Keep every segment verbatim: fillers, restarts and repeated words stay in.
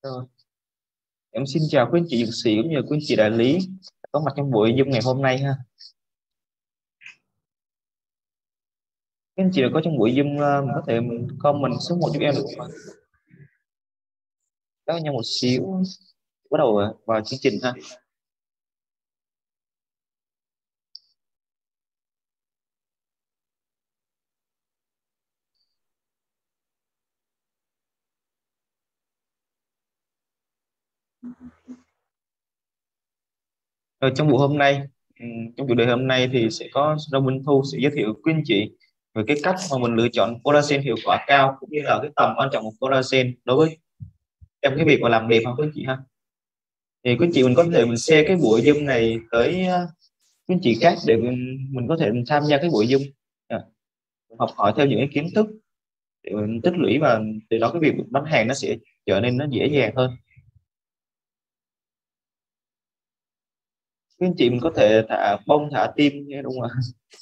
Rồi. Em xin chào quý anh chị dược sĩ cũng như quý anh chị đại lý có mặt trong buổi Zoom ngày hôm nay ha. Các anh chị đã có trong buổi Zoom uh, có thể comment số một giúp em được không ạ? Các nhau một xíu bắt đầu vào chương trình ha. Rồi trong buổi hôm nay, ừm, trong chủ đề hôm nay thì sẽ có Rao Minh Thu sẽ giới thiệu quý anh chị về cái cách mà mình lựa chọn collagen hiệu quả cao cũng như là cái tầm quan trọng của collagen đối với trong cái việc mà làm đẹp không quý anh chị ha. Thì quý anh chị mình có thể mình share cái buổi Zoom này tới uh, quý anh chị khác để mình, mình có thể mình tham gia cái buổi Zoom. À, học hỏi theo những cái kiến thức để mình tích lũy và từ đó cái việc bán hàng nó sẽ trở nên nó dễ dàng hơn. Các anh chị mình có thể thả bông thả tim nha, đúng không ạ?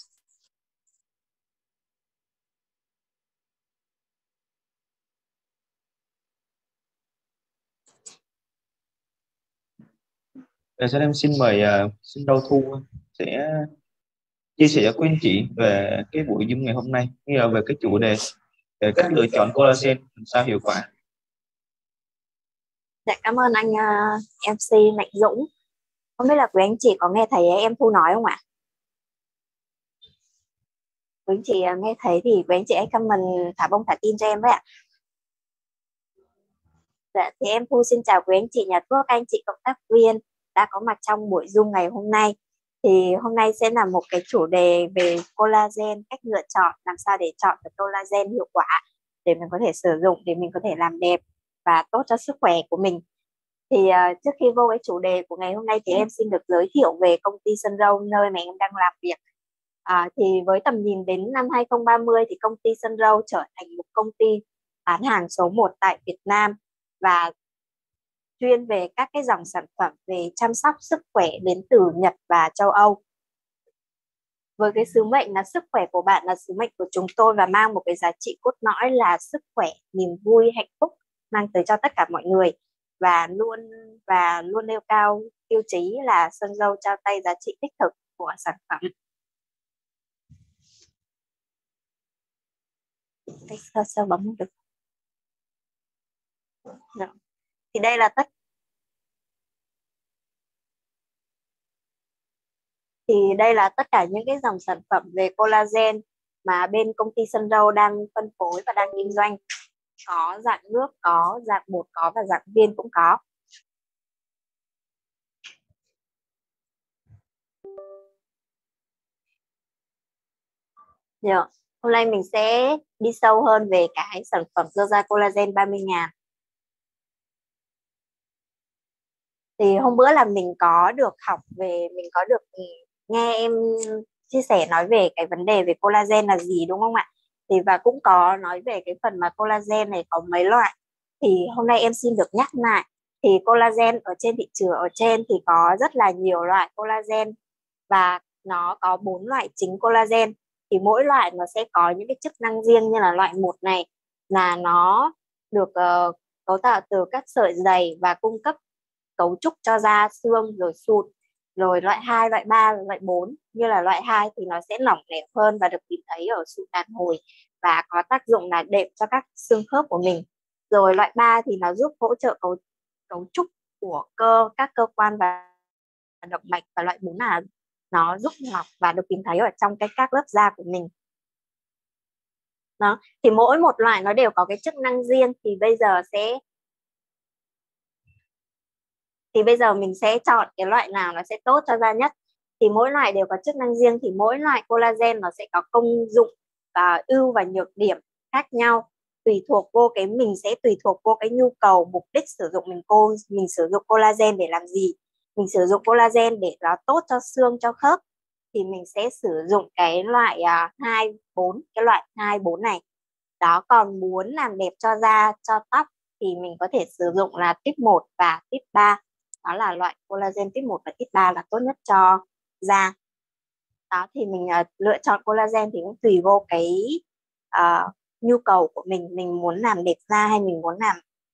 Rồi sau đây em xin mời uh, xin Rau Thu sẽ chia sẻ cho quý anh chị về cái buổi Zoom ngày hôm nay như là về cái chủ đề về cách lựa chọn collagen làm sao hiệu quả. Dạ, cảm ơn anh uh, em xê Mạnh Dũng. Không biết là quý anh chị có nghe thấy em Thu nói không ạ? Quý anh chị uh, nghe thấy thì quý anh chị hãy comment thả bông thả tim cho em với ạ. Dạ, thì em Thu xin chào quý anh chị nhà thuốc, anh chị cộng tác viên đã có mặt trong buổi Zoom ngày hôm nay. Thì hôm nay sẽ là một cái chủ đề về collagen, cách lựa chọn làm sao để chọn được collagen hiệu quả để mình có thể sử dụng, để mình có thể làm đẹp và tốt cho sức khỏe của mình. Thì uh, trước khi vô cái chủ đề của ngày hôm nay thì em xin được giới thiệu về công ty Sun Râu nơi mà em đang làm việc. À, thì với tầm nhìn đến năm hai không ba không thì công ty Sun Râu trở thành một công ty bán hàng số một tại Việt Nam và chuyên về các cái dòng sản phẩm về chăm sóc sức khỏe đến từ Nhật và châu Âu. Với cái sứ mệnh là sức khỏe của bạn là sứ mệnh của chúng tôi và mang một cái giá trị cốt lõi là sức khỏe, niềm vui, hạnh phúc mang tới cho tất cả mọi người và luôn và luôn nêu cao tiêu chí là Sun Râu trao tay giá trị đích thực của sản phẩm. Sao, sao bấm không được? Được. Thì đây là tất thì đây là tất cả những cái dòng sản phẩm về collagen mà bên công ty Sun Râu đang phân phối và đang kinh doanh. Có dạng nước, có dạng bột, có và dạng viên cũng có. Được. Hôm nay mình sẽ đi sâu hơn về cái sản phẩm Rosa Collagen ba mươi ngàn. Thì hôm bữa là mình có được học về, mình có được nghe em chia sẻ nói về cái vấn đề về collagen là gì đúng không ạ? Thì và cũng có nói về cái phần mà collagen này có mấy loại. Thì hôm nay em xin được nhắc lại. Thì collagen ở trên thị trường ở trên thì có rất là nhiều loại collagen và nó có bốn loại chính collagen. Thì mỗi loại nó sẽ có những cái chức năng riêng, như là loại một này là nó được uh, cấu tạo từ các sợi dày và cung cấp cấu trúc cho da, xương rồi sụn. Rồi loại hai, loại ba, loại bốn, như là loại hai thì nó sẽ lỏng lẻo hơn và được tìm thấy ở sụn đàn hồi và có tác dụng là đệm cho các xương khớp của mình. Rồi loại ba thì nó giúp hỗ trợ cấu cấu trúc của cơ các cơ quan và động mạch, và loại bốn là nó giúp lọc và được tìm thấy ở trong cái các lớp da của mình. Đó, thì mỗi một loại nó đều có cái chức năng riêng. Thì bây giờ sẽ thì bây giờ mình sẽ chọn cái loại nào nó sẽ tốt cho da nhất. Thì mỗi loại đều có chức năng riêng, thì mỗi loại collagen nó sẽ có công dụng và ưu và nhược điểm khác nhau, tùy thuộc vô cái mình sẽ tùy thuộc vô cái nhu cầu, mục đích sử dụng mình cô mình sử dụng collagen để làm gì. Mình sử dụng collagen để nó tốt cho xương, cho khớp thì mình sẽ sử dụng cái loại uh, hai bốn, cái loại hai bốn này. Đó, còn muốn làm đẹp cho da, cho tóc thì mình có thể sử dụng là tuyếp một và tuyếp ba. Đó là loại collagen tuyếp một và tuyếp ba là tốt nhất cho da. Đó, thì mình uh, lựa chọn collagen thì cũng tùy vô cái uh, nhu cầu của mình. Mình muốn làm đẹp da hay mình muốn làm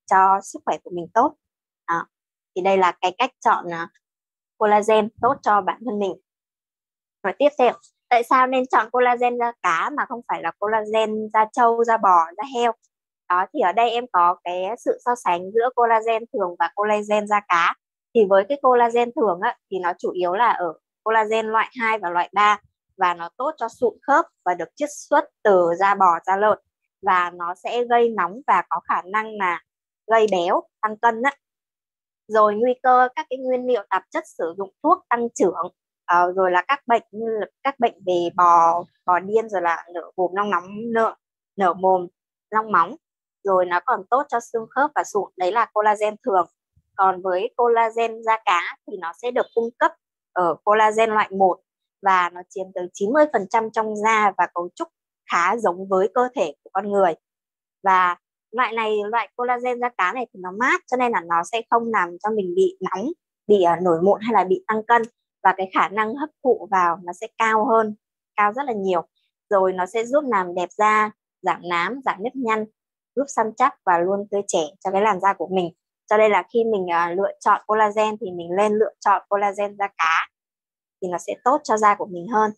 cho sức khỏe của mình tốt. Đó. Thì đây là cái cách chọn uh, collagen tốt cho bản thân mình. Rồi tiếp theo, tại sao nên chọn collagen da cá mà không phải là collagen da trâu, da bò, da heo? Đó, thì ở đây em có cái sự so sánh giữa collagen thường và collagen da cá. Thì với cái collagen thường á, thì nó chủ yếu là ở collagen loại hai và loại ba, và nó tốt cho sụn khớp và được chiết xuất từ da bò, da lợn, và nó sẽ gây nóng và có khả năng là gây béo, tăng cân á. Rồi nguy cơ các cái nguyên liệu tạp chất sử dụng thuốc tăng trưởng, uh, rồi là các bệnh như là các bệnh về bò bò điên, rồi là nở mồm long nóng nở nở mồm long móng, rồi nó còn tốt cho xương khớp và sụn. Đấy là collagen thường. Còn với collagen da cá thì nó sẽ được cung cấp ở collagen loại một, và nó chiếm tới chín mươi phần trăm trong da và cấu trúc khá giống với cơ thể của con người. Và loại này, loại collagen da cá này thì nó mát, cho nên là nó sẽ không làm cho mình bị nóng, bị uh, nổi mụn hay là bị tăng cân, và cái khả năng hấp thụ vào nó sẽ cao hơn, cao rất là nhiều. Rồi nó sẽ giúp làm đẹp da, giảm nám, giảm nếp nhăn, giúp săn chắc và luôn tươi trẻ cho cái làn da của mình. Cho nên là khi mình uh, lựa chọn collagen thì mình nên lựa chọn collagen da cá, thì nó sẽ tốt cho da của mình hơn.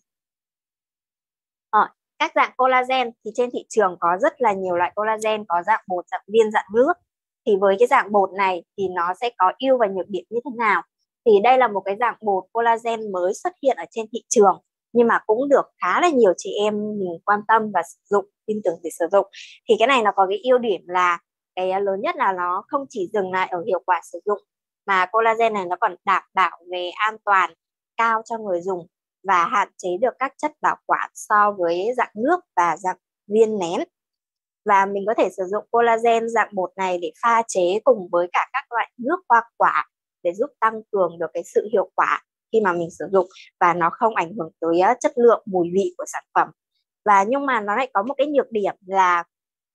Ờ, các dạng collagen thì trên thị trường có rất là nhiều loại collagen, có dạng bột, dạng viên, dạng nước. Thì với cái dạng bột này thì nó sẽ có ưu và nhược điểm như thế nào? Thì đây là một cái dạng bột collagen mới xuất hiện ở trên thị trường, nhưng mà cũng được khá là nhiều chị em mình quan tâm và sử dụng, tin tưởng để sử dụng. Thì cái này nó có cái ưu điểm là cái lớn nhất là nó không chỉ dừng lại ở hiệu quả sử dụng, mà collagen này nó còn đảm bảo về an toàn cao cho người dùng, và hạn chế được các chất bảo quản so với dạng nước và dạng viên nén. Và mình có thể sử dụng collagen dạng bột này để pha chế cùng với cả các loại nước hoa quả để giúp tăng cường được cái sự hiệu quả khi mà mình sử dụng, và nó không ảnh hưởng tới chất lượng, mùi vị của sản phẩm. Và nhưng mà nó lại có một cái nhược điểm là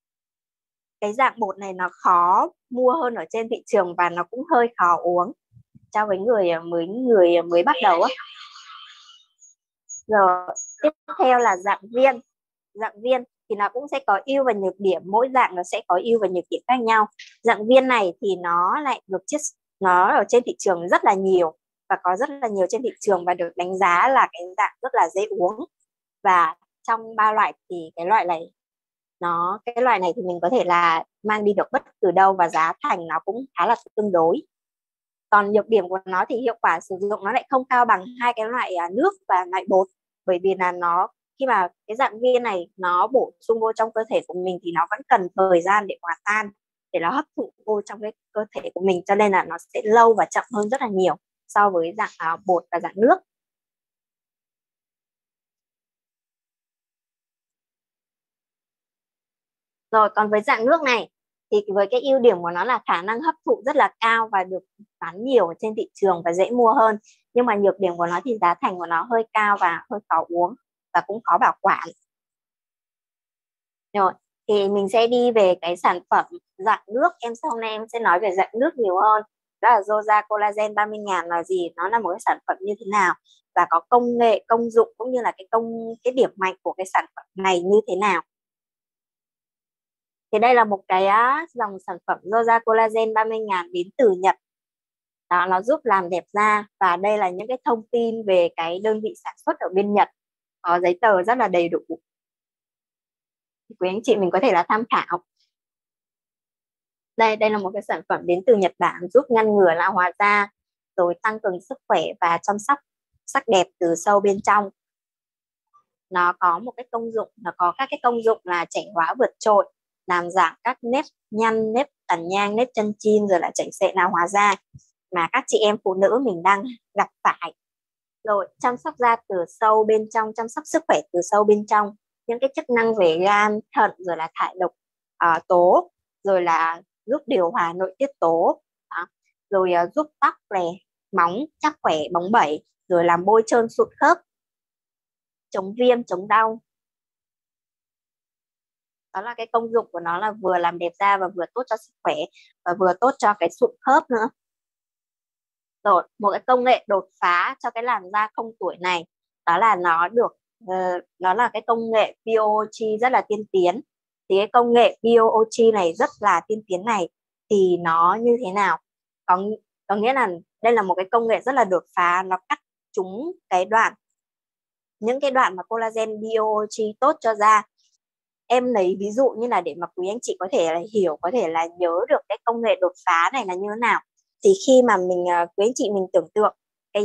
cái dạng bột này nó khó mua hơn ở trên thị trường, và nó cũng hơi khó uống cho với người mới người mới bắt đầu á. Rồi tiếp theo là dạng viên. Dạng viên thì nó cũng sẽ có ưu và nhược điểm, mỗi dạng nó sẽ có ưu và nhược điểm khác nhau. Dạng viên này thì nó lại được chiết, nó ở trên thị trường rất là nhiều, và có rất là nhiều trên thị trường, và được đánh giá là cái dạng rất là dễ uống. Và trong ba loại thì cái loại này nó cái loại này thì mình có thể là mang đi được bất cứ đâu, và giá thành nó cũng khá là tương đối. Còn nhược điểm của nó thì hiệu quả sử dụng nó lại không cao bằng hai cái loại nước và loại bột, bởi vì là nó khi mà cái dạng viên này nó bổ sung vô trong cơ thể của mình thì nó vẫn cần thời gian để hòa tan, để nó hấp thụ vô trong cái cơ thể của mình, cho nên là nó sẽ lâu và chậm hơn rất là nhiều so với dạng uh, bột và dạng nước. Rồi còn với dạng nước này thì với cái ưu điểm của nó là khả năng hấp thụ rất là cao và được bán nhiều ở trên thị trường và dễ mua hơn. Nhưng mà nhược điểm của nó thì giá thành của nó hơi cao và hơi khó uống và cũng khó bảo quản. Rồi thì mình sẽ đi về cái sản phẩm dạng nước. Em sau này em sẽ nói về dạng nước nhiều hơn. Đó là Zoza Collagen ba mươi ngàn là gì, nó là một cái sản phẩm như thế nào, và có công nghệ, công dụng cũng như là cái công cái điểm mạnh của cái sản phẩm này như thế nào. Thì đây là một cái dòng sản phẩm Zoza Collagen ba mươi ngàn đến từ Nhật. Đó, nó giúp làm đẹp da, và đây là những cái thông tin về cái đơn vị sản xuất ở bên Nhật, có giấy tờ rất là đầy đủ. Thì quý anh chị mình có thể là tham khảo. Đây, đây là một cái sản phẩm đến từ Nhật Bản, giúp ngăn ngừa lão hóa da, rồi tăng cường sức khỏe và chăm sóc sắc đẹp từ sâu bên trong. Nó có một cái công dụng, nó có các cái công dụng là trẻ hóa vượt trội, làm giảm các nếp nhăn, nếp tàn nhang, nếp chân chin, rồi là chảy xệ, lão hóa da mà các chị em phụ nữ mình đang gặp phải. Rồi chăm sóc da từ sâu bên trong, chăm sóc sức khỏe từ sâu bên trong, những cái chức năng về gan, thận, rồi là thải độc uh, tố, rồi là giúp điều hòa nội tiết tố. Đó. Rồi uh, giúp tóc lè, móng chắc khỏe, bóng bẩy, rồi làm bôi trơn sụn khớp, chống viêm, chống đau. Đó là cái công dụng của nó, là vừa làm đẹp da và vừa tốt cho sức khỏe và vừa tốt cho cái sụn khớp nữa. Rồi một cái công nghệ đột phá cho cái làn da không tuổi này, đó là nó được uh, nó là cái công nghệ bê o giê rất là tiên tiến. Thì cái công nghệ bê o giê này rất là tiên tiến này thì nó như thế nào. có có nghĩa là đây là một cái công nghệ rất là đột phá, nó cắt trúng cái đoạn những cái đoạn mà collagen bê o giê tốt cho da. Em lấy ví dụ như là để mà quý anh chị có thể là hiểu, có thể là nhớ được cái công nghệ đột phá này là như thế nào. Thì khi mà mình à, quý anh chị mình tưởng tượng cái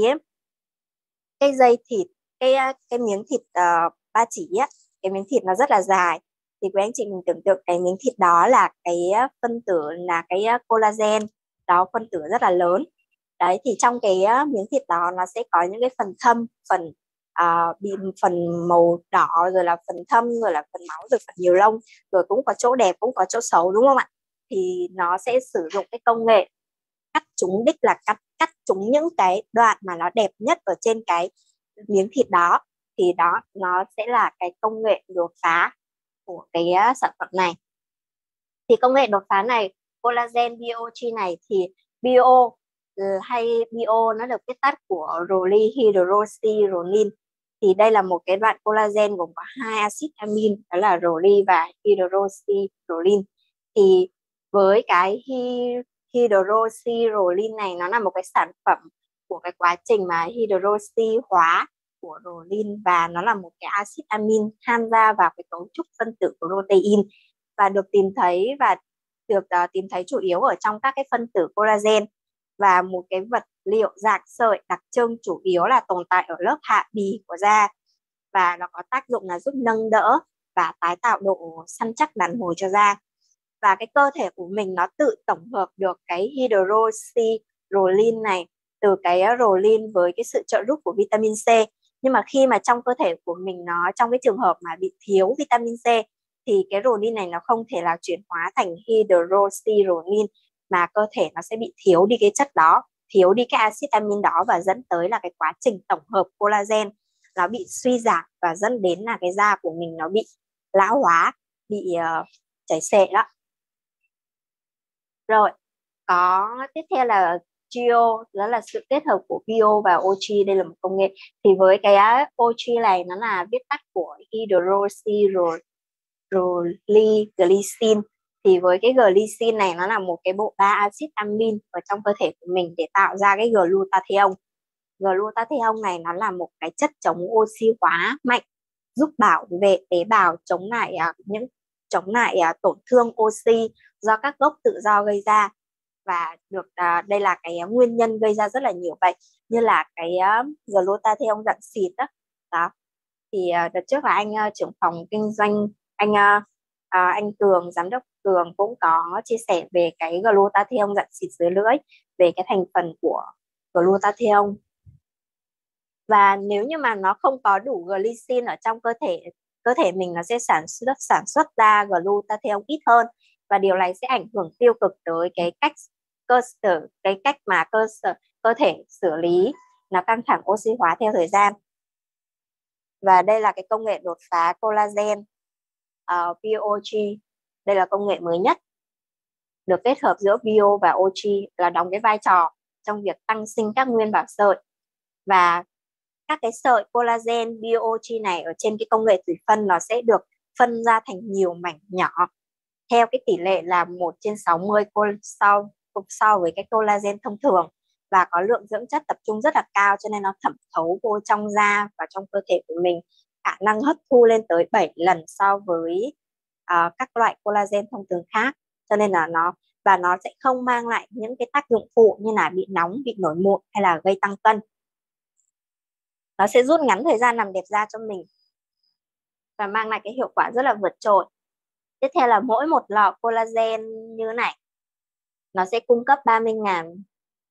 cái dây thịt, cái à, cái miếng thịt uh, ba chỉ á, cái miếng thịt nó rất là dài, thì quý anh chị mình tưởng tượng cái miếng thịt đó là cái à, phân tử, là cái à, collagen đó, phân tử rất là lớn. Đấy, thì trong cái à, miếng thịt đó nó sẽ có những cái phần thâm, phần uh, bị phần màu đỏ, rồi là phần thâm, rồi là phần máu, rồi phần nhiều lông, rồi cũng có chỗ đẹp cũng có chỗ xấu, đúng không ạ? Thì nó sẽ sử dụng cái công nghệ cắt trúng đích, là cắt cắt trúng những cái đoạn mà nó đẹp nhất ở trên cái miếng thịt đó. Thì đó, nó sẽ là cái công nghệ đột phá của cái uh, sản phẩm này. Thì công nghệ đột phá này, collagen bê o giê này, thì bio hay bio nó được viết tắt của polyhydroxyproline. Thì đây là một cái đoạn collagen gồm có hai axit amin, đó là proline và hydroxyproline. Thì với cái hydroxyproline này, nó là một cái sản phẩm của cái quá trình mà hydroxy hóa của proline, và nó là một cái axit amin tham gia vào cái cấu trúc phân tử của protein, và được tìm thấy và được uh, tìm thấy chủ yếu ở trong các cái phân tử collagen, và một cái vật liệu dạng sợi đặc trưng chủ yếu là tồn tại ở lớp hạ bì của da, và nó có tác dụng là giúp nâng đỡ và tái tạo độ săn chắc đàn hồi cho da. Và cái cơ thể của mình nó tự tổng hợp được cái hydroxyproline này từ cái proline với cái sự trợ giúp của vitamin C. Nhưng mà khi mà trong cơ thể của mình, nó trong cái trường hợp mà bị thiếu vitamin C, thì cái proline này nó không thể là chuyển hóa thành hydroxyproline, mà cơ thể nó sẽ bị thiếu đi cái chất đó, thiếu đi cái axit amin đó, và dẫn tới là cái quá trình tổng hợp collagen nó bị suy giảm, và dẫn đến là cái da của mình nó bị lão hóa, bị uh, chảy xệ đó. Rồi, có tiếp theo là Geo, đó là sự kết hợp của bio và o giê. Đây là một công nghệ. Thì với cái o giê này, nó là viết tắt của hydroxyproline. Thì với cái glycine này, nó là một cái bộ ba axit amin ở trong cơ thể của mình để tạo ra cái glutathione. Glutathione này nó là một cái chất chống oxy hóa mạnh, giúp bảo vệ tế bào chống lại uh, những chống lại uh, tổn thương oxy do các gốc tự do gây ra, và được uh, đây là cái uh, nguyên nhân gây ra rất là nhiều bệnh, như là cái uh, glutathione dạng xịt đó. đó thì uh, đợt trước là anh uh, trưởng phòng kinh doanh, anh uh, uh, anh Cường, giám đốc Cường cũng có chia sẻ về cái glutathione dạng xịt dưới lưỡi, về cái thành phần của glutathione. Và nếu như mà nó không có đủ glycine ở trong cơ thể cơ thể mình, nó sẽ sản xuất sản xuất ra glutathione ít hơn, và điều này sẽ ảnh hưởng tiêu cực tới cái cách cơ sở cái cách mà cơ sở cơ thể xử lý nó căng thẳng oxy hóa theo thời gian. Và đây là cái công nghệ đột phá collagen uh, bê o giê. Đây là công nghệ mới nhất, được kết hợp giữa bio và o giê, là đóng cái vai trò trong việc tăng sinh các nguyên bảo sợi. Và các cái sợi collagen bê o giê này ở trên cái công nghệ thủy phân, nó sẽ được phân ra thành nhiều mảnh nhỏ theo cái tỷ lệ là một trên sáu mươi so, so với cái collagen thông thường, và có lượng dưỡng chất tập trung rất là cao, cho nên nó thẩm thấu vô trong da và trong cơ thể của mình, khả năng hấp thu lên tới bảy lần so với uh, các loại collagen thông thường khác. Cho nên là nó và nó sẽ không mang lại những cái tác dụng phụ như là bị nóng, bị nổi mụn hay là gây tăng cân. Nó sẽ rút ngắn thời gian làm đẹp da cho mình và mang lại cái hiệu quả rất là vượt trội. Tiếp theo là mỗi một lọ collagen như thế này, nó sẽ cung cấp ba mươi nghìn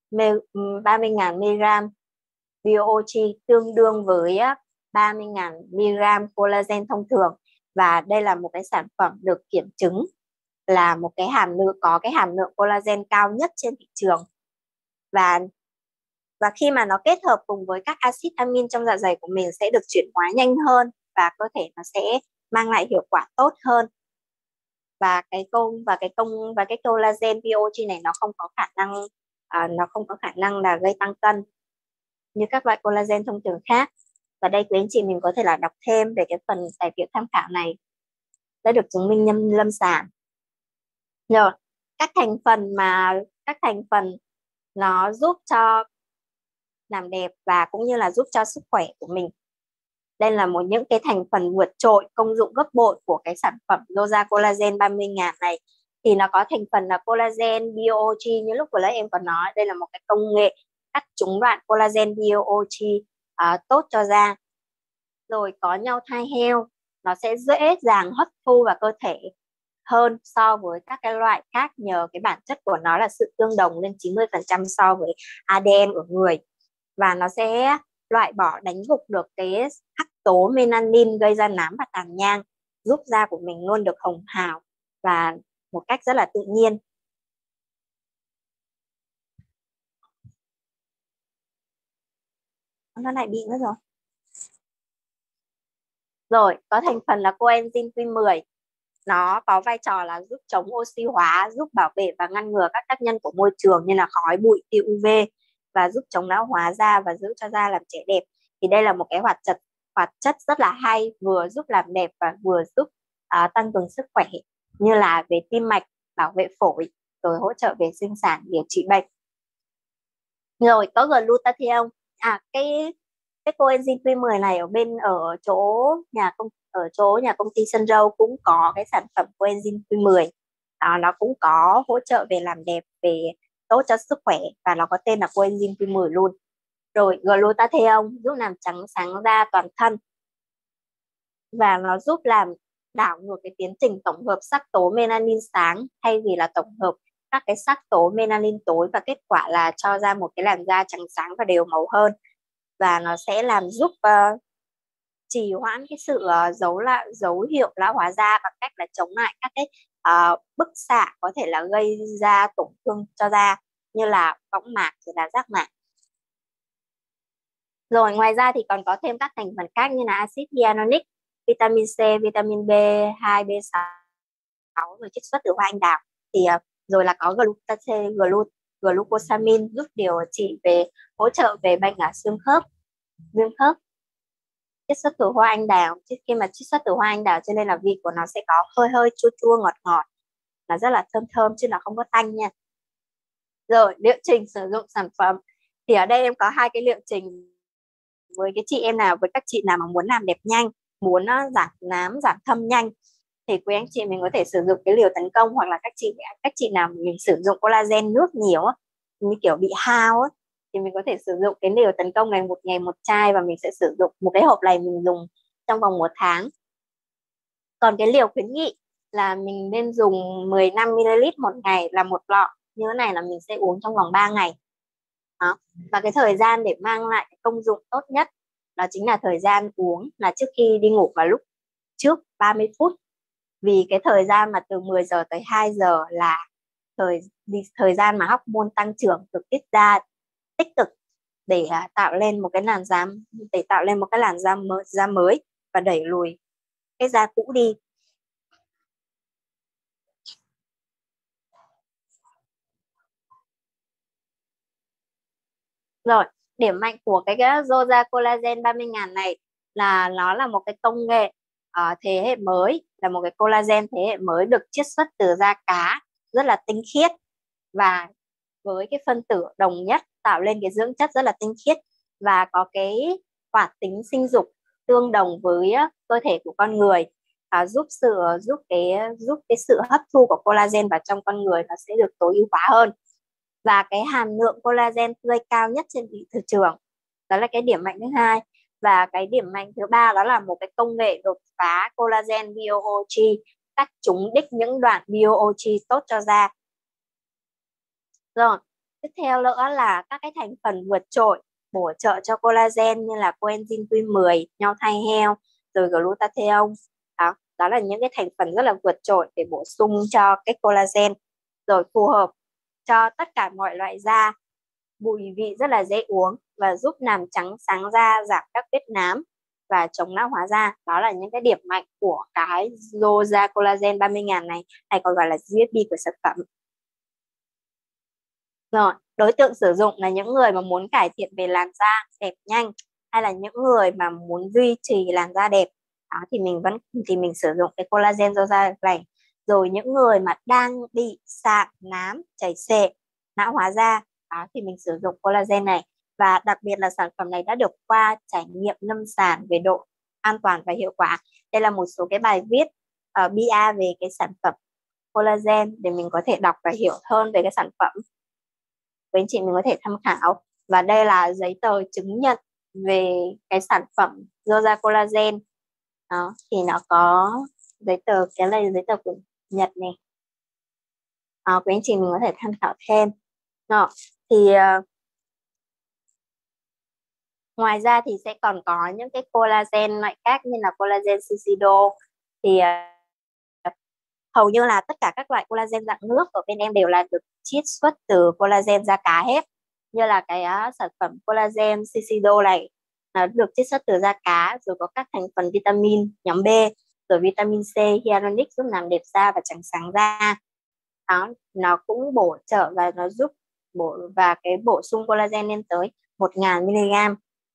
mg bê o giê, tương đương với ba mươi nghìn mg collagen thông thường. Và đây là một cái sản phẩm được kiểm chứng là một cái hàm lượng có cái hàm lượng collagen cao nhất trên thị trường. Và và khi mà nó kết hợp cùng với các axit amin trong dạ dày của mình, sẽ được chuyển hóa nhanh hơn, và cơ thể nó sẽ mang lại hiệu quả tốt hơn. Và cái công và cái công và cái collagen bê o giê này nó không có khả năng à, nó không có khả năng là gây tăng cân như các loại collagen thông thường khác. Và đây quý anh chị mình có thể là đọc thêm về cái phần tài liệu tham khảo này, đã được chứng minh lâm lâm sàng. Rồi, các thành phần mà các thành phần nó giúp cho làm đẹp và cũng như là giúp cho sức khỏe của mình. Đây là một những cái thành phần vượt trội, công dụng gấp bội của cái sản phẩm Rosa Collagen ba mươi ngàn này. Thì nó có thành phần là collagen bê o giê, như lúc vừa nãy em còn nói, đây là một cái công nghệ cắt trúng đoạn collagen bê o giê uh, tốt cho da. Rồi có nhau thai heo, nó sẽ dễ dàng hấp thu vào cơ thể hơn so với các cái loại khác, nhờ cái bản chất của nó là sự tương đồng lên chín mươi phần trăm so với a đê en của người. Và nó sẽ loại bỏ, đánh gục được cái hắc tố melanin gây ra nám và tàn nhang, giúp da của mình luôn được hồng hào và một cách rất là tự nhiên. Nó lại bị nữa rồi. Rồi, có thành phần là coenzyme Q mười. Nó có vai trò là giúp chống oxy hóa, giúp bảo vệ và ngăn ngừa các tác nhân của môi trường như là khói bụi, tia u vê, và giúp chống lão hóa da và giữ cho da làm trẻ đẹp. Thì đây là một cái hoạt chất hoạt chất rất là hay, vừa giúp làm đẹp và vừa giúp uh, tăng cường sức khỏe, như là về tim mạch, bảo vệ phổi, rồi hỗ trợ về sinh sản, điều trị bệnh. Rồi có glutathione. À cái cái coenzyme Q mười này ở bên ở chỗ nhà công ở chỗ nhà công ty Sun Râu cũng có cái sản phẩm coenzyme Q mười. Đó, nó cũng có hỗ trợ về làm đẹp, về tốt cho sức khỏe, và nó có tên là coenzyme Q mười luôn. Rồi glutathione giúp làm trắng sáng da toàn thân, và nó giúp làm đảo ngược cái tiến trình tổng hợp sắc tố melanin sáng thay vì là tổng hợp các cái sắc tố melanin tối, và kết quả là cho ra một cái làn da trắng sáng và đều màu hơn. Và nó sẽ làm giúp uh, trì hoãn cái sự uh, dấu lại dấu hiệu lão hóa da bằng cách là chống lại các cái uh, bức xạ có thể là gây ra tổn thương cho da, như là võng mạc rồi là giác mạc. Rồi ngoài ra thì còn có thêm các thành phần khác như là axit hyaluronic, vitamin C, vitamin B hai, B sáu, rồi chiết xuất từ hoa anh đào. Thì uh, rồi là có glutathione, glu, glucosamine giúp điều trị về hỗ trợ về bệnh ở xương khớp, viêm khớp. Chiết xuất từ hoa anh đào, khi mà chiết xuất từ hoa anh đào cho nên là vị của nó sẽ có hơi hơi chua chua ngọt ngọt, nó rất là thơm thơm chứ nó không có tanh nha. Rồi liệu trình sử dụng sản phẩm thì ở đây em có hai cái liệu trình với cái chị em nào, với các chị nào mà muốn làm đẹp nhanh, muốn uh, giảm nám giảm thâm nhanh, thì quý anh chị mình có thể sử dụng cái liều tấn công, hoặc là các chị các chị nào mình sử dụng collagen nước nhiều á, như kiểu bị hao á, thì mình có thể sử dụng cái liều tấn công này một ngày một chai, và mình sẽ sử dụng một cái hộp này mình dùng trong vòng một tháng. Còn cái liều khuyến nghị là mình nên dùng mười lăm mi li lít một ngày là một lọ như thế này, là mình sẽ uống trong vòng ba ngày. Đó. Và cái thời gian để mang lại cái công dụng tốt nhất đó chính là thời gian uống là trước khi đi ngủ vào lúc trước ba mươi phút. Vì cái thời gian mà từ mười giờ tới hai giờ là thời thời gian mà hormone tăng trưởng được tiết ra tích cực để uh, tạo lên một cái làn da để tạo lên một cái làn da mới, da mới và đẩy lùi cái da cũ đi. Rồi, điểm mạnh của cái, cái Rosa Collagen ba mươi ngàn này là nó là một cái công nghệ uh, thế hệ mới, là một cái collagen thế hệ mới được chiết xuất từ da cá, rất là tinh khiết, và với cái phân tử đồng nhất tạo lên cái dưỡng chất rất là tinh khiết, và có cái hoạt tính sinh dục tương đồng với uh, cơ thể của con người, uh, giúp sự giúp cái giúp cái sự hấp thu của collagen vào trong con người nó sẽ được tối ưu hóa hơn, và cái hàm lượng collagen tươi cao nhất trên thị trường. Đó là cái điểm mạnh thứ hai. Và cái điểm mạnh thứ ba đó là một cái công nghệ đột phá collagen bê o giê, cắt trúng đích những đoạn bê o giê tốt cho da. Rồi, tiếp theo nữa là các cái thành phần vượt trội bổ trợ cho collagen như là coenzyme Q mười, nhau thai heo, rồi glutathione. Đó, đó là những cái thành phần rất là vượt trội để bổ sung cho cái collagen, rồi phù hợp cho tất cả mọi loại da, mùi vị rất là dễ uống và giúp làm trắng sáng da, giảm các vết nám và chống lão hóa da. Đó là những cái điểm mạnh của cái Rosa Collagen ba mươi ngàn này, hay còn gọi là giê ét pê của sản phẩm. Rồi, đối tượng sử dụng là những người mà muốn cải thiện về làn da đẹp nhanh, hay là những người mà muốn duy trì làn da đẹp. Đó, thì mình vẫn thì mình sử dụng cái collagen Rosa này. rồi những người mà đang bị sạm nám, chảy xệ, lão hóa da, đó thì mình sử dụng collagen này. Và đặc biệt là sản phẩm này đã được qua trải nghiệm lâm sàng về độ an toàn và hiệu quả. Đây là một số cái bài viết ở bê a về cái sản phẩm collagen để mình có thể đọc và hiểu hơn về cái sản phẩm. Với anh chị mình có thể tham khảo. Và đây là giấy tờ chứng nhận về cái sản phẩm Zoza Collagen. Đó, thì nó có giấy tờ, cái này giấy tờ của Nhật này. À, quý anh chị mình có thể tham khảo thêm. Đó, thì uh, ngoài ra thì sẽ còn có những cái collagen loại khác như là collagen Shiseido. Thì uh, hầu như là tất cả các loại collagen dạng nước của bên em đều là được chiết xuất từ collagen da cá hết. Như là cái uh, sản phẩm collagen Shiseido này nó được chiết xuất từ da cá, rồi có các thành phần vitamin nhóm B, rồi vitamin C, hyaluronic giúp làm đẹp da và trắng sáng da. Đó, nó cũng bổ trợ và nó giúp bổ và cái bổ sung collagen lên tới một nghìn mi-li-gam.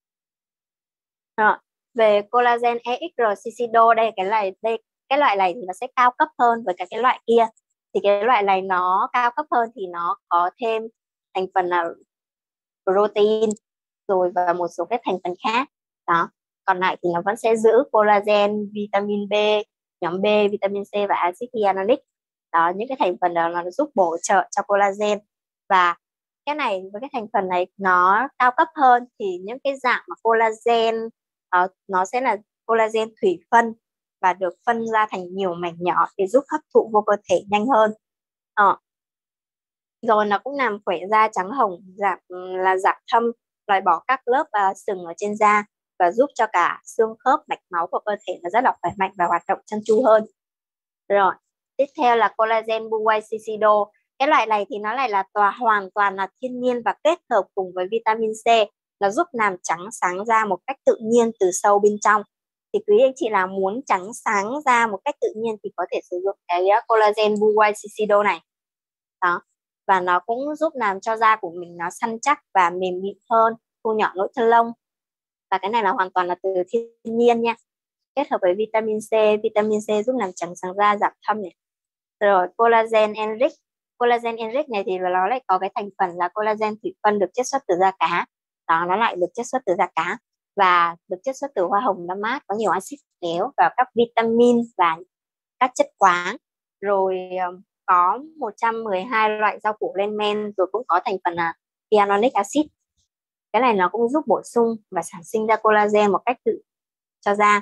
Đó. Về collagen e ích rờ Shiseido, đây cái loại đây cái loại này thì nó sẽ cao cấp hơn với cả cái loại kia. Thì cái loại này nó cao cấp hơn thì nó có thêm thành phần là protein rồi và một số cái thành phần khác. Đó, còn lại thì nó vẫn sẽ giữ collagen, vitamin B, nhóm B, vitamin C và axit hyaluronic. Đó, những cái thành phần đó nó giúp bổ trợ cho collagen. Và cái này với cái thành phần này nó cao cấp hơn thì những cái dạng mà collagen uh, nó sẽ là collagen thủy phân và được phân ra thành nhiều mảnh nhỏ để giúp hấp thụ vô cơ thể nhanh hơn. Uh, rồi nó cũng làm khỏe da trắng hồng, giảm là giảm thâm, loại bỏ các lớp uh, sừng ở trên da và giúp cho cả xương khớp, mạch máu của cơ thể nó rất là khỏe mạnh và hoạt động trơn tru hơn. Rồi tiếp theo là collagen Buwai Shiseido. Cái loại này thì nó lại là tòa hoàn toàn là thiên nhiên và kết hợp cùng với vitamin C, nó giúp làm trắng sáng da một cách tự nhiên từ sâu bên trong. Thì quý anh chị nào muốn trắng sáng da một cách tự nhiên thì có thể sử dụng cái collagen Buwai Shiseido này. Đó, và nó cũng giúp làm cho da của mình nó săn chắc và mềm mịn hơn, thu nhỏ lỗ chân lông. Và cái này là hoàn toàn là từ thiên nhiên nha, kết hợp với vitamin C. Vitamin C giúp làm trắng sáng da, giảm thâm này. Rồi collagen enrich. Collagen enrich này thì nó lại có cái thành phần là collagen thủy phân được chiết xuất từ da cá. Đó, nó lại được chiết xuất từ da cá và được chiết xuất từ hoa hồng Damas, có nhiều axit béo và các vitamin và các chất khoáng. Rồi có một trăm mười hai loại rau củ lên men, rồi cũng có thành phần là hyaluronic acid. Cái này nó cũng giúp bổ sung và sản sinh ra collagen một cách tự cho da.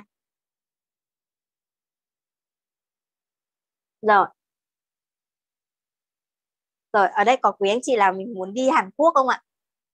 Rồi. Rồi, ở đây có quý anh chị là mình muốn đi Hàn Quốc không ạ?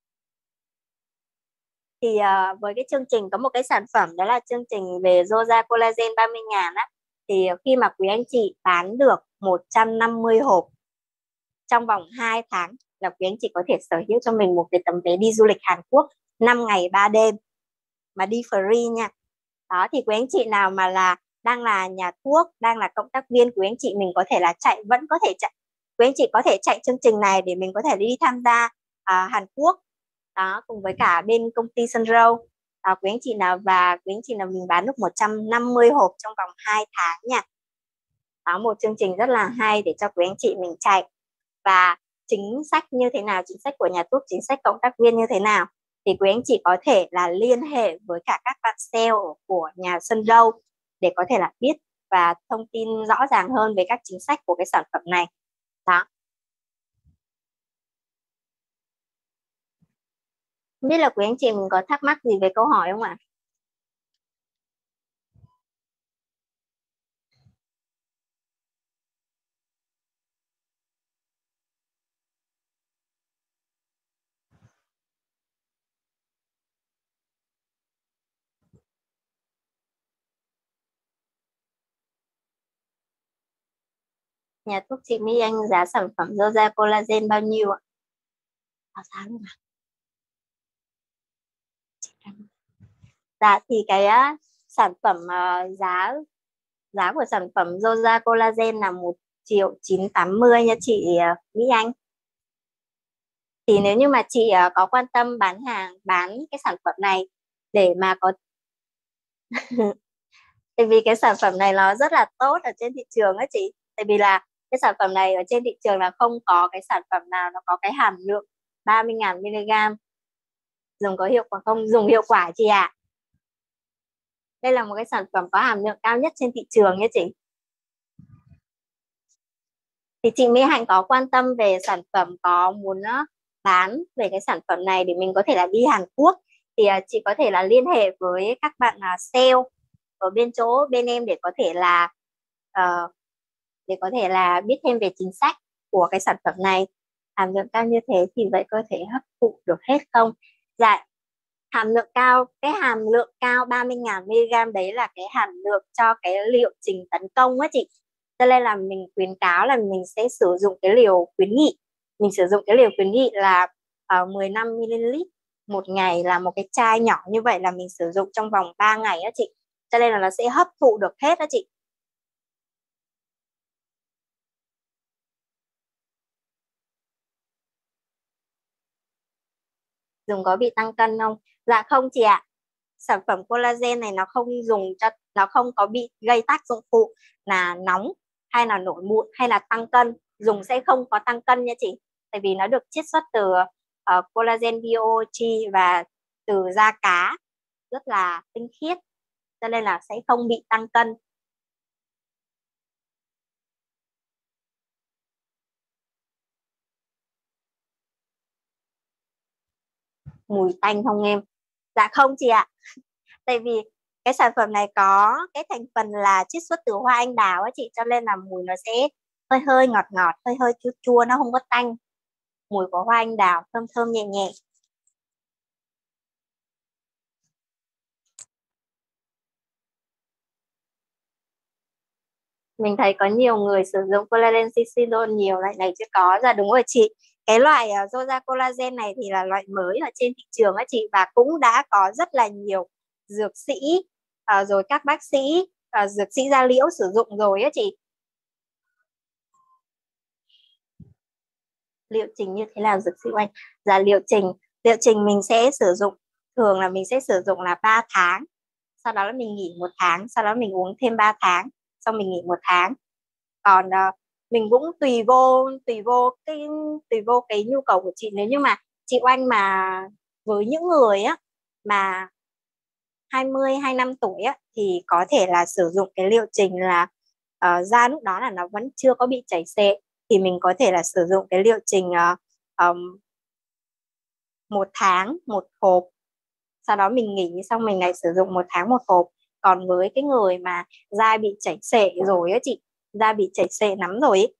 Thì uh, với cái chương trình có một cái sản phẩm đó là chương trình về Zoza Collagen ba mươi ngàn á. Thì khi mà quý anh chị bán được một trăm năm mươi hộp trong vòng hai tháng là quý anh chị có thể sở hữu cho mình một cái tấm vé đi du lịch Hàn Quốc năm ngày ba đêm mà đi free nha. Đó, thì quý anh chị nào mà là đang là nhà thuốc, đang là cộng tác viên, quý anh chị mình có thể là chạy, vẫn có thể chạy. Quý anh chị có thể chạy chương trình này để mình có thể đi tham gia à, Hàn Quốc. Đó, cùng với cả bên công ty Sunrow. À, quý anh chị nào và quý anh chị nào mình bán được một trăm năm mươi hộp trong vòng hai tháng nha. Đó, một chương trình rất là hay để cho quý anh chị mình chạy. Và chính sách như thế nào, chính sách của nhà thuốc, chính sách cộng tác viên như thế nào thì quý anh chị có thể là liên hệ với cả các bạn sale của nhà Sunrow để có thể là biết và thông tin rõ ràng hơn về các chính sách của cái sản phẩm này. Đó. Không biết là quý anh chị mình có thắc mắc gì về câu hỏi không ạ? Nhà thuốc chị Mỹ Anh giá sản phẩm Zoza Collagen bao nhiêu ạ? Báo giá luôn ạ. Dạ thì cái uh, sản phẩm uh, giá giá của sản phẩm Zoza Collagen là một triệu chín trăm tám mươi nha chị uh, Mỹ Anh. Thì nếu như mà chị uh, có quan tâm bán hàng, bán cái sản phẩm này để mà có tại vì cái sản phẩm này nó rất là tốt ở trên thị trường á chị. tại vì là cái sản phẩm này ở trên thị trường là không có cái sản phẩm nào nó có cái hàm lượng ba mươi nghìn mg. Dùng có hiệu quả không? Dùng hiệu quả chị ạ. À. Đây là một cái sản phẩm có hàm lượng cao nhất trên thị trường nhé chị. Thì chị Mỹ Hạnh có quan tâm về sản phẩm, có muốn uh, bán về cái sản phẩm này để mình có thể là đi Hàn Quốc, thì uh, chị có thể là liên hệ với các bạn uh, sale ở bên chỗ bên em để có thể là uh, để có thể là biết thêm về chính sách của cái sản phẩm này. Hàm lượng cao như thế thì vậy có thể hấp thụ được hết không? Dạ, hàm lượng cao, cái hàm lượng cao ba mươi nghìn mg đấy là cái hàm lượng cho cái liệu trình tấn công á chị. Cho nên là mình khuyến cáo là mình sẽ sử dụng cái liều khuyến nghị. Mình sử dụng cái liều khuyến nghị là uh, mười lăm mi li lít một ngày, là một cái chai nhỏ như vậy là mình sử dụng trong vòng ba ngày á chị. Cho nên là nó sẽ hấp thụ được hết á chị. Dùng có bị tăng cân không? Dạ không chị ạ. Sản phẩm collagen này nó không dùng cho, nó không có bị gây tác dụng phụ là nóng hay là nổi mụn hay là tăng cân. Dùng sẽ không có tăng cân nha chị. Tại vì nó được chiết xuất từ uh, collagen bio o giê và từ da cá rất là tinh khiết, cho nên là sẽ không bị tăng cân. Mùi tanh không em? Dạ không chị ạ. Tại vì cái sản phẩm này có cái thành phần là chiết xuất từ hoa anh đào á chị, cho nên là mùi nó sẽ hơi hơi ngọt ngọt, hơi hơi chua chua, nó không có tanh. Mùi của hoa anh đào thơm thơm nhẹ nhẹ. Mình thấy có nhiều người sử dụng collagen Cicilline nhiều loại này chứ có. Dạ đúng rồi chị. Cái loại uh, Zoja collagen này thì là loại mới ở trên thị trường á chị, và cũng đã có rất là nhiều dược sĩ uh, rồi các bác sĩ uh, dược sĩ da liễu sử dụng rồi á chị. Liệu trình như thế nào dược sĩ Oanh? Dạ liệu trình liệu trình mình sẽ sử dụng, thường là mình sẽ sử dụng là ba tháng, sau đó là mình nghỉ một tháng, sau đó mình uống thêm ba tháng, xong mình nghỉ một tháng. Còn uh, mình cũng tùy vô tùy vô cái tùy vô cái nhu cầu của chị. Nếu như mà chị Oanh mà với những người á mà hai mươi hai năm tuổi á thì có thể là sử dụng cái liệu trình là uh, da lúc đó là nó vẫn chưa có bị chảy xệ, thì mình có thể là sử dụng cái liệu trình uh, um, một tháng một hộp, sau đó mình nghỉ xong mình lại sử dụng một tháng một hộp. Còn với cái người mà da bị chảy xệ rồi á chị, da bị chảy xệ lắm rồi ấy,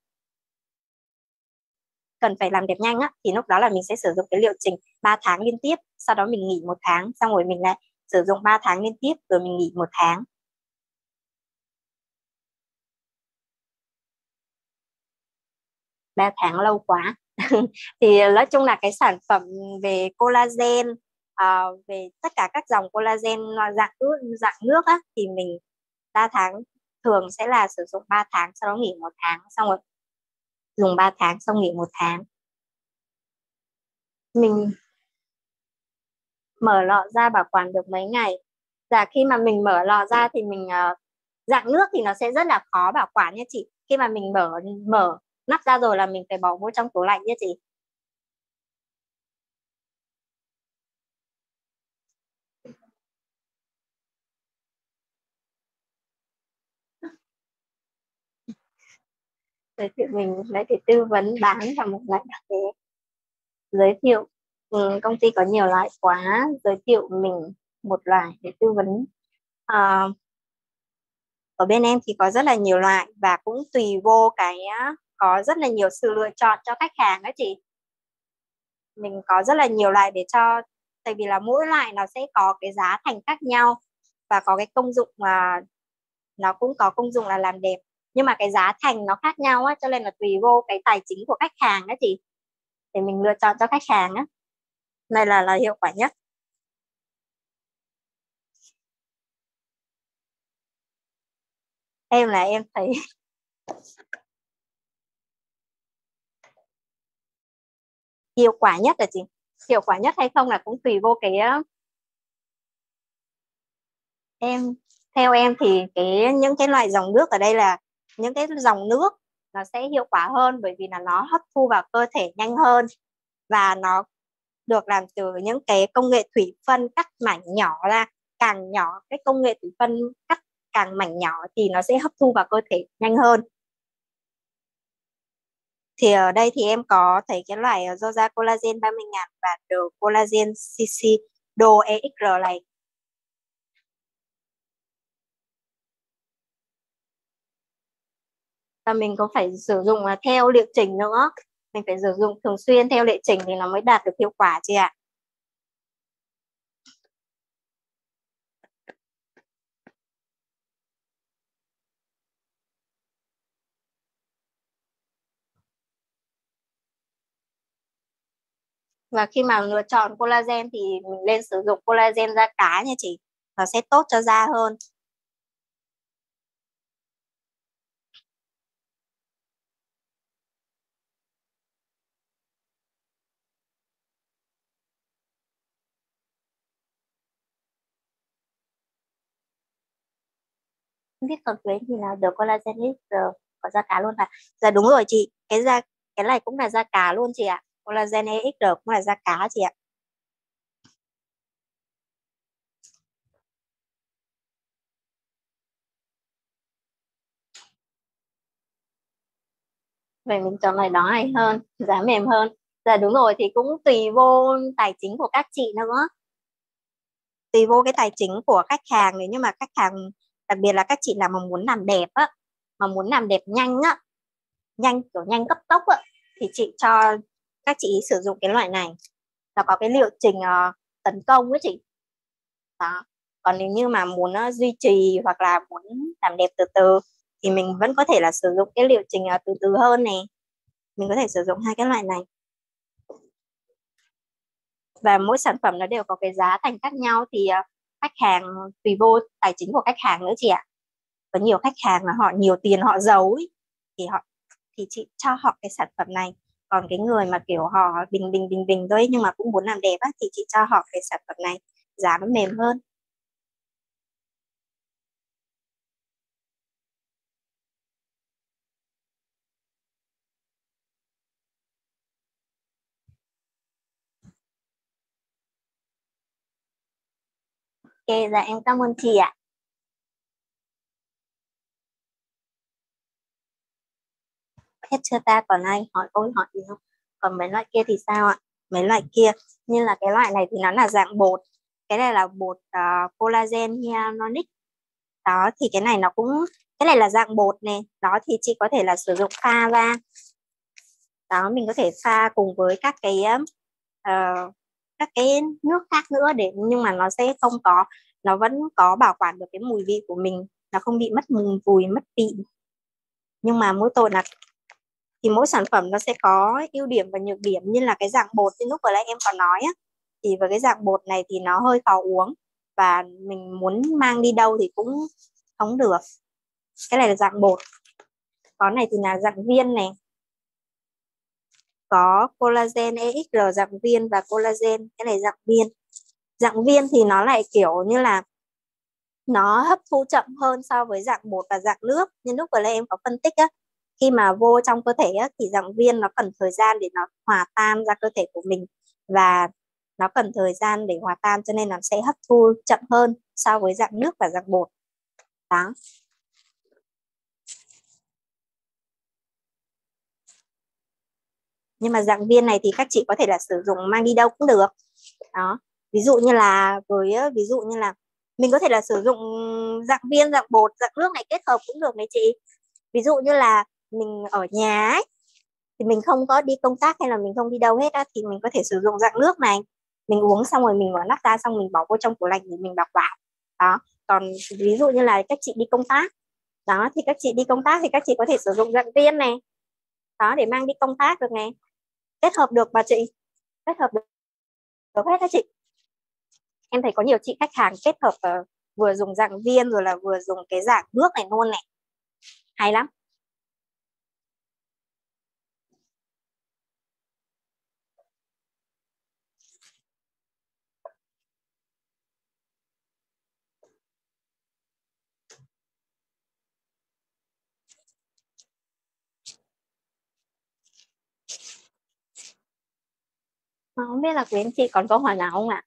cần phải làm đẹp nhanh á, thì lúc đó là mình sẽ sử dụng cái liệu trình ba tháng liên tiếp, sau đó mình nghỉ một tháng, xong rồi mình lại sử dụng ba tháng liên tiếp, rồi mình nghỉ một tháng. Ba tháng lâu quá. Thì nói chung là cái sản phẩm về collagen, uh, về tất cả các dòng collagen dạng nước dạng nước á, thì mình ba tháng, thường sẽ là sử dụng ba tháng, sau đó nghỉ một tháng, xong rồi dùng ba tháng xong nghỉ một tháng. Mình mở lọ ra bảo quản được mấy ngày? Dạ khi mà mình mở lọ ra thì mình uh, dạng nước thì nó sẽ rất là khó bảo quản nha chị. Khi mà mình mở mở nắp ra rồi là mình phải bỏ vô trong tủ lạnh nha chị. Giới thiệu mình lấy thì tư vấn bán là một loại đặc biệt. Giới thiệu ừ, công ty có nhiều loại quá, giới thiệu mình một loại để tư vấn. À, ở bên em thì có rất là nhiều loại và cũng tùy vô cái, có rất là nhiều sự lựa chọn cho khách hàng đó chị. Mình có rất là nhiều loại để cho, tại vì là mỗi loại nó sẽ có cái giá thành khác nhau và có cái công dụng mà nó cũng có công dụng là làm đẹp, nhưng mà cái giá thành nó khác nhau á, cho nên là tùy vô cái tài chính của khách hàng đó chị, để mình lựa chọn cho khách hàng á, này là là hiệu quả nhất. Em là em thấy hiệu quả nhất là chị, hiệu quả nhất hay không là cũng tùy vô cái, em theo em thì cái những cái loại dòng nước ở đây là những cái dòng nước nó sẽ hiệu quả hơn, bởi vì là nó hấp thu vào cơ thể nhanh hơn, và nó được làm từ những cái công nghệ thủy phân cắt mảnh nhỏ ra. Càng nhỏ cái công nghệ thủy phân cắt càng mảnh nhỏ thì nó sẽ hấp thu vào cơ thể nhanh hơn. Thì ở đây thì em có thấy cái loại Zoja Collagen ba mươi ngàn và The Collagen xê xê Đồ e ích rờ này. Và mình có phải sử dụng à, theo liệu trình nữa. Mình phải sử dụng thường xuyên theo liệu trình thì nó mới đạt được hiệu quả chị ạ. Và khi mà lựa chọn collagen thì mình nên sử dụng collagen da cá nha chị. Nó sẽ tốt cho da hơn. Không biết còn quên thì nào được collagen ít giờ có da cá luôn à? Dạ đúng rồi chị. Cái da cái này cũng là da cá luôn chị ạ. Collagen e ích rờ cũng là da cá chị ạ. Vậy mình chọn loại đó hay hơn, giá mềm hơn. Dạ đúng rồi, thì cũng tùy vô tài chính của các chị nữa. Tùy vô cái tài chính của khách hàng. Nếu như mà khách hàng, đặc biệt là các chị là mà muốn làm đẹp á, mà muốn làm đẹp nhanh á, nhanh kiểu nhanh cấp tốc á, thì chị cho các chị sử dụng cái loại này. Nó có cái liệu trình uh, tấn công ấy chị. Đó. Còn nếu như mà muốn uh, duy trì hoặc là muốn làm đẹp từ từ thì mình vẫn có thể là sử dụng cái liệu trình uh, từ từ hơn này. Mình có thể sử dụng hai cái loại này. Và mỗi sản phẩm nó đều có cái giá thành khác nhau, thì uh, khách hàng tùy vô tài chính của khách hàng nữa chị ạ. Có nhiều khách hàng là họ nhiều tiền, họ giàu ấy, thì họ thì chị cho họ cái sản phẩm này. Còn cái người mà kiểu họ bình bình bình bình thôi nhưng mà cũng muốn làm đẹp á, thì chị cho họ cái sản phẩm này, giá nó mềm hơn. Ok, dạ em cảm ơn chị ạ. Hết chưa ta, còn ai hỏi tôi hỏi gì không? Còn mấy loại kia thì sao ạ? Mấy loại kia như là cái loại này thì nó là dạng bột. Cái này là bột uh, collagen hyaluronic. Đó thì cái này nó cũng, cái này là dạng bột này. Đó thì chị có thể là sử dụng pha ra. Đó mình có thể pha cùng với các cái uh, các cái nước khác nữa, để nhưng mà nó sẽ không có, nó vẫn có bảo quản được cái mùi vị của mình, nó không bị mất mùi mùi mất vị. Nhưng mà mỗi tội là thì mỗi sản phẩm nó sẽ có ưu điểm và nhược điểm. Như là cái dạng bột như lúc vừa nãy em còn nói á, thì với cái dạng bột này thì nó hơi khó uống, và mình muốn mang đi đâu thì cũng không được. Cái này là dạng bột. Có này thì là dạng viên này, có collagen e ích rờ dạng viên và collagen cái này dạng viên. Dạng viên thì nó lại kiểu như là nó hấp thu chậm hơn so với dạng bột và dạng nước. Như lúc vừa nãy em có phân tích á, khi mà vô trong cơ thể á, thì dạng viên nó cần thời gian để nó hòa tan ra cơ thể của mình, và nó cần thời gian để hòa tan, cho nên nó sẽ hấp thu chậm hơn so với dạng nước và dạng bột. Đó. Nhưng mà dạng viên này thì các chị có thể là sử dụng mang đi đâu cũng được. Đó. Ví dụ như là với ví dụ như là mình có thể là sử dụng dạng viên, dạng bột, dạng nước này kết hợp cũng được đấy chị. Ví dụ như là mình ở nhà ấy, thì mình không có đi công tác hay là mình không đi đâu hết á, thì mình có thể sử dụng dạng nước này, mình uống xong rồi mình mở nắp ra, xong mình bỏ vô trong tủ lạnh để mình bảo quản. Đó. Còn ví dụ như là các chị đi công tác, đó thì các chị đi công tác thì các chị có thể sử dụng dạng viên này, đó để mang đi công tác được này, kết hợp được mà chị, kết hợp được, được hết đó chị. Em thấy có nhiều chị khách hàng kết hợp uh, vừa dùng dạng viên rồi là vừa dùng cái dạng nước này luôn này, hay lắm. Mà không biết là quý anh chị còn câu hỏi nào không ạ?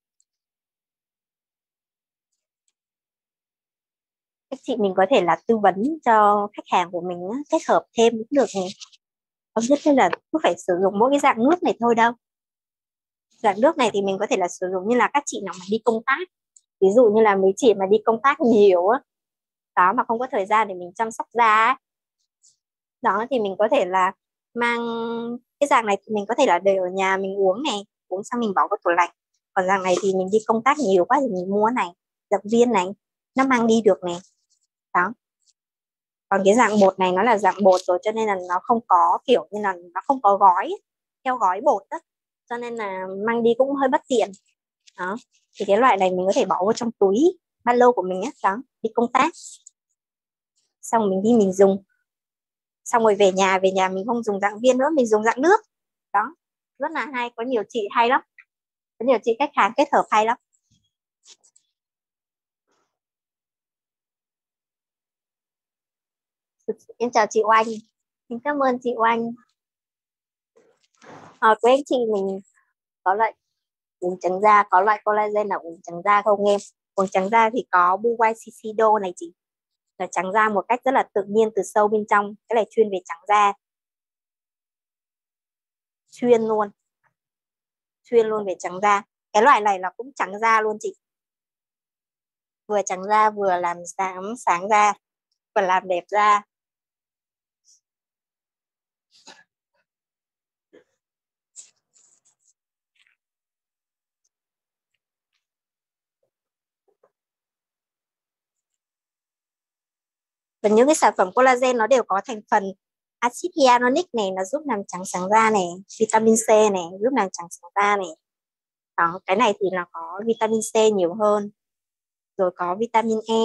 Các chị mình có thể là tư vấn cho khách hàng của mình á, kết hợp thêm cũng được này. Không nhất thiết là cứ phải sử dụng mỗi cái dạng nước này thôi đâu. Dạng nước này thì mình có thể là sử dụng như là các chị nào mà đi công tác. Ví dụ như là mấy chị mà đi công tác nhiều á, đó mà không có thời gian để mình chăm sóc da ấy. Đó thì mình có thể là mang cái dạng này thì mình có thể là để ở nhà mình uống này, uống xong mình bỏ vào tủ lạnh. Còn dạng này thì mình đi công tác nhiều quá thì mình mua này, dạng viên này, nó mang đi được này. Đó. Còn cái dạng bột này nó là dạng bột rồi cho nên là nó không có kiểu như là nó không có gói theo gói bột đó, cho nên là mang đi cũng hơi bất tiện. Đó thì cái loại này mình có thể bỏ vào trong túi ba lô của mình á, đó đi công tác xong rồi mình đi mình dùng, xong rồi về nhà về nhà mình không dùng dạng viên nữa, mình dùng dạng nước. Đó rất là hay, có nhiều chị hay lắm, có nhiều chị khách hàng kết hợp hay lắm. Em chào chị Oanh, xin cảm ơn chị Oanh. À, quý anh chị mình có loại uống trắng da, có loại collagen là uống trắng da không em? Uống trắng da thì có Blue White Shiseido này chị, là trắng da một cách rất là tự nhiên từ sâu bên trong, cái này chuyên về trắng da, chuyên luôn, chuyên luôn về trắng da. Cái loại này là cũng trắng da luôn chị, vừa trắng da vừa làm sáng sáng da, vừa làm đẹp da. Và những cái sản phẩm collagen nó đều có thành phần axit hyaluronic này, nó giúp làm trắng sáng da này, vitamin C này giúp làm trắng sáng da này. Đó, cái này thì nó có vitamin C nhiều hơn, rồi có vitamin E.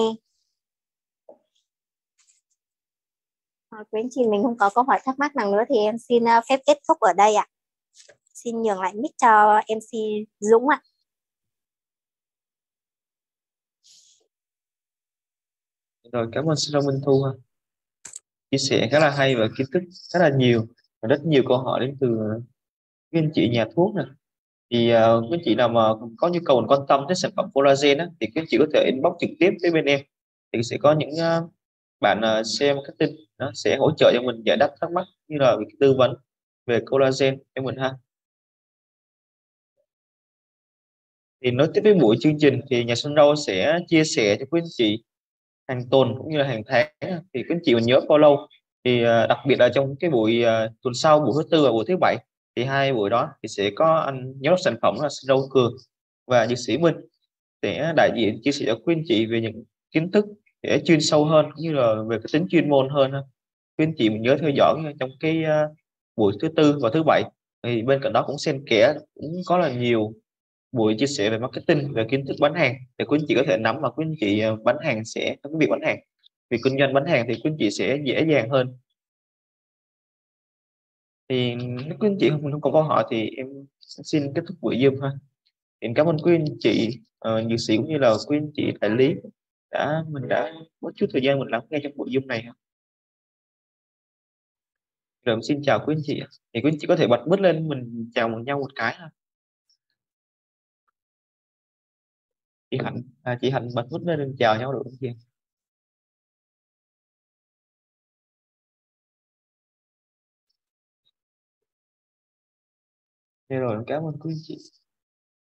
À, quý anh chị mình không có câu hỏi thắc mắc nào nữa thì em xin uh, phép kết thúc ở đây ạ. Xin nhường lại mic cho em xê Dũng ạ. Rồi, cảm ơn Sơ Minh Thu ha. Chia sẻ khá là hay và kiến thức khá là nhiều và rất nhiều câu hỏi đến từ các anh chị nhà thuốc này. Thì uh, các anh chị nào mà có nhu cầu quan tâm đến sản phẩm collagen á, thì các anh chị có thể inbox trực tiếp với bên em, thì sẽ có những uh, bạn uh, sale marketing nó sẽ hỗ trợ cho mình giải đáp thắc mắc như là việc tư vấn về collagen cho mình ha. Thì nối tiếp với buổi chương trình thì nhà Xuân Râu sẽ chia sẻ cho quý anh chị hàng tuần cũng như là hàng tháng, thì quý anh chị mình nhớ follow. Thì ờ, đặc biệt là trong cái buổi ờ, tuần sau, buổi thứ tư và buổi thứ bảy, thì hai buổi đó thì sẽ có anh giám đốc sản phẩm là Xuân Râu Cường và dược sĩ Minh sẽ đại diện chia sẻ cho quý anh chị về những kiến thức để chuyên sâu hơn cũng như là về cái tính chuyên môn hơn ha. Quý anh chị mình nhớ theo dõi trong cái ờ, buổi thứ tư và thứ bảy. Thì bên cạnh đó cũng xen kẽ cũng có là nhiều buổi chia sẻ về marketing, về kiến thức bán hàng để quý anh chị có thể nắm, mà quý anh chị ờ, bán hàng sẽ có cái việc bán hàng, việc kinh doanh bán hàng thì quý anh chị sẽ dễ dàng hơn. Thì nếu quý anh chị không, không có câu hỏi thì em xin kết thúc buổi Zoom ha. Em cảm ơn quý anh chị uh, dược sĩ cũng như là quý anh chị đại lý đã mình đã có chút thời gian mình lắng nghe trong buổi Zoom này ha. Rồi em xin chào quý anh chị ạ. Thì quý anh chị có thể bật mic lên mình chào một nhau một cái ha. Chị Hạnh à, chị Hạnh bật mic lên mình chào nhau được không chị? Thế rồi em cảm ơn quý anh chị.